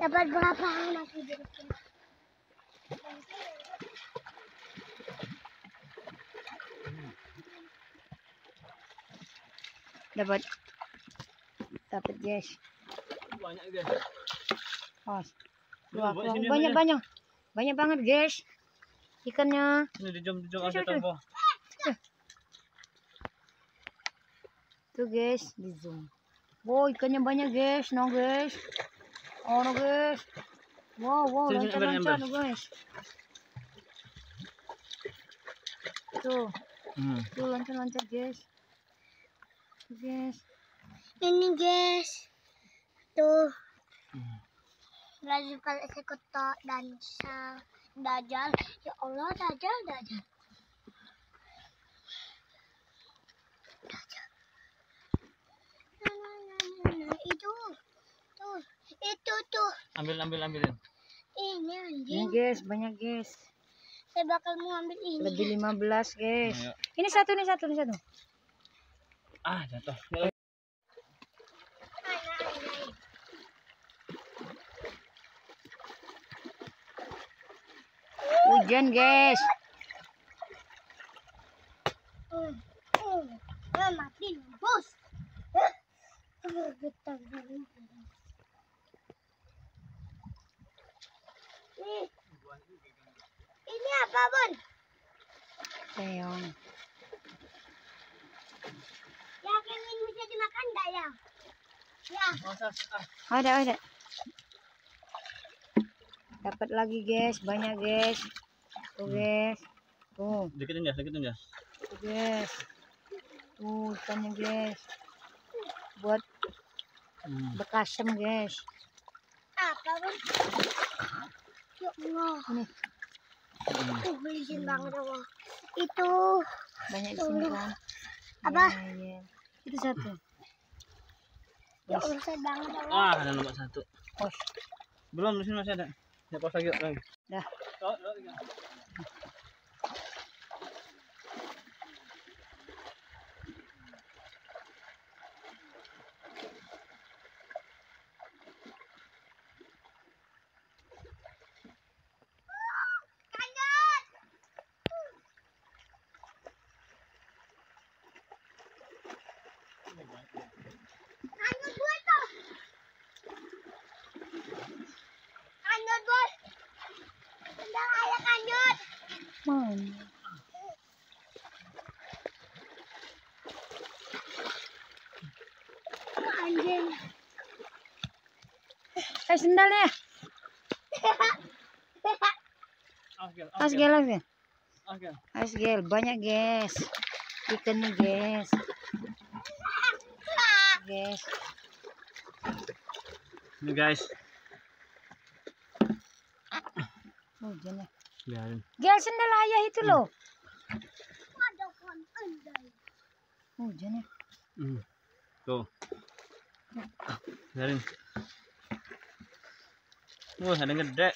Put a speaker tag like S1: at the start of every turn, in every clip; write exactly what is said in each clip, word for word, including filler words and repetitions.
S1: Dapat berapa masih di
S2: Dapat. Dapat guys.
S3: Banyak guys.
S2: Oh,
S3: Wah,
S2: wah, banyak banyak. Banyak banget guys. Ikannya.
S3: Ini di jom di jom aja tambah.
S2: Tuh guys, di zoom. Wow, ikannya banyak guys, no guys. Oh no guys. Wow, wow,
S3: Sini, sini,
S2: loncat-loncat
S3: ambil,
S2: no guys. Tuh,
S3: Hmm.
S2: tuh loncat-loncat guys. Tuh, guys.
S1: Ini guys. Tuh.
S3: Hmm.
S1: Lagi kalau sekotok dan sa dajal. Ya Allah, dajal, dajal. Dajal. Nah, nah, nah, nah, nah. Itu. Tuh. Itu tuh.
S3: Ambil ambil ambilin.
S1: Ini
S2: Ini
S1: anjing.
S2: guys, banyak guys.
S1: Saya bakal mengambil ini.
S2: Lebih lima belas guys.
S3: Ayo.
S2: Ini satu, ini satu, ini satu.
S3: Ah, jatuh.
S2: Hujan guys.
S1: Hmm. Hmm. Eh, mati bos. Eh, getah banget. Nih. Ini apa, Bun?
S2: Sayang.
S1: Yang ini bisa dimakan enggak ya? Ya.
S2: Ada, ada. Dapat lagi guys, banyak guys. Tuh guys. Tuh,
S3: Deketin ya, deketin ya.
S2: tuh guys. Tuh ikannya guys. Buat
S3: Hmm.
S2: bekasem guys.
S1: Apa, Bun? Ya Allah.
S2: Ini
S3: Hmm.
S1: Uh, izin banget Allah. Itu
S2: banyak di sini kan.
S1: Apa?
S2: Ya, ya. Itu satu.
S1: ya Allah, saya banget Allah.
S3: Ah, ada nomor satu.
S2: Oh,
S3: Belum, di sini masih ada. Ya, pos lagi, lagi.
S2: dah.
S3: Oh, oh, tiga.
S1: Kanjut gue tuh. Kanjut bos. Tendang ayah kanjut.
S2: Mana?
S1: Anjing.
S2: Eh, sendalnya.
S3: Asgel,
S2: Asgel, asgel.
S3: asgel.
S2: Asgel, banyak guys. Ikannya guys. Guys.
S3: Ini guys.
S2: Oh, jangan.
S3: Biarin.
S2: Gel sendal ayah itu loh.
S1: Ada kon andai.
S2: Oh, jangan.
S3: Hmm. Tuh. Biarin. Wah, ada yang gede.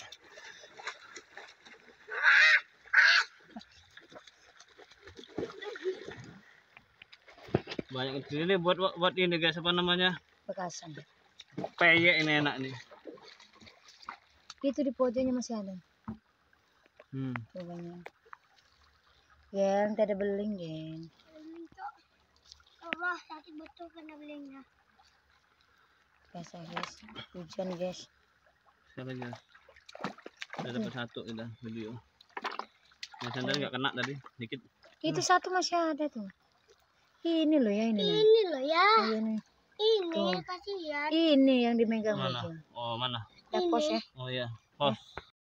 S3: Banyak kecil ini buat buat ini guys, apa namanya?
S2: Bekasem.
S3: Peyek ini enak nih.
S2: Itu di pojoknya masih ada.
S3: Hmm.
S2: Tuh banyak. Gel, tidak ada beling, geng.
S1: Minta. Allah, sakit betul kena belingnya.
S2: Biasa guys. Hujan guys.
S3: Siapa aja? Udah dapat satu kita video. Yang sandal nggak kena tadi, dikit.
S2: Itu satu masih ada tuh. Ini loh ya, ini.
S1: Ini loh ya.
S2: Oh, ini.
S1: Ini
S2: Tuh.
S1: kasihan.
S2: Ini yang dimegang
S3: Mana?
S2: aja.
S3: Oh, mana?
S2: Ya, pos ya.
S3: Oh iya, pos.